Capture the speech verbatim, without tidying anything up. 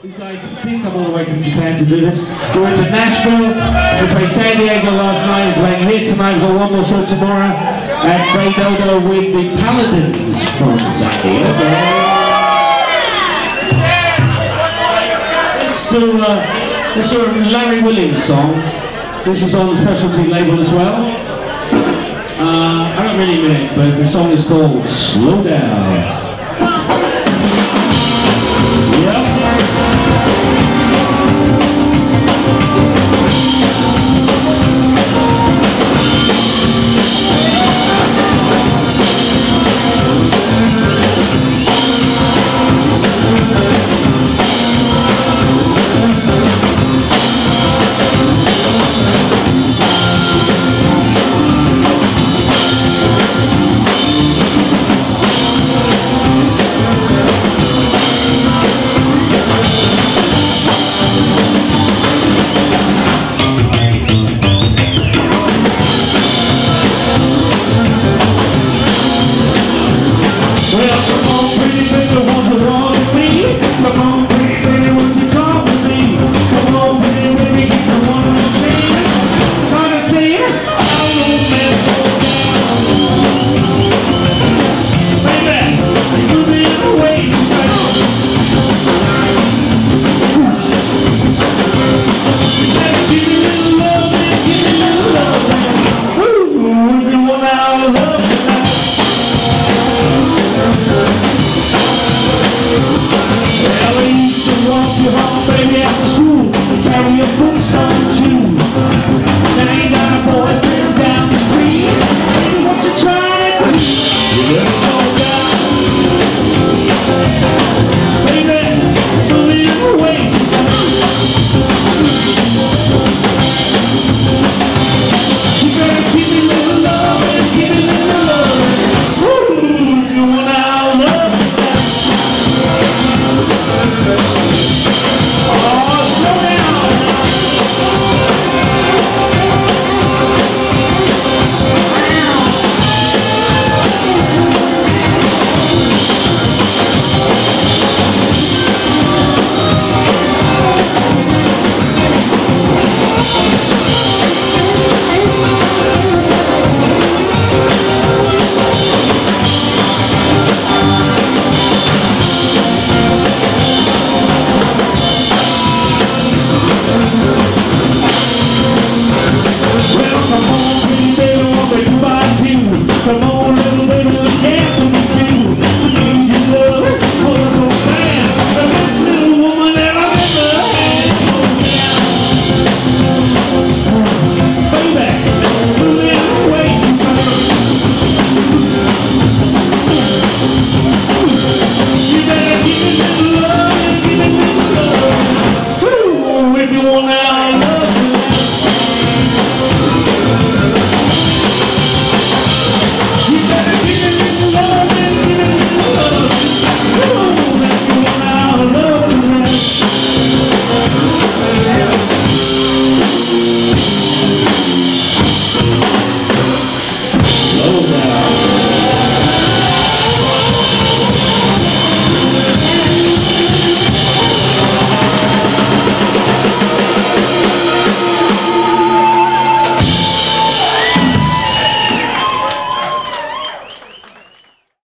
These guys didn't come all the way from Japan to do this. We went to Nashville, we played San Diego last night, we're playing here tonight, we've got one more show tomorrow at Play Dodo with the Paladins from San Diego. This is uh, this is a Larry Williams song. This is on the Specialty label as well. Uh, I don't really mean it, but the song is called Slow Down. Baby,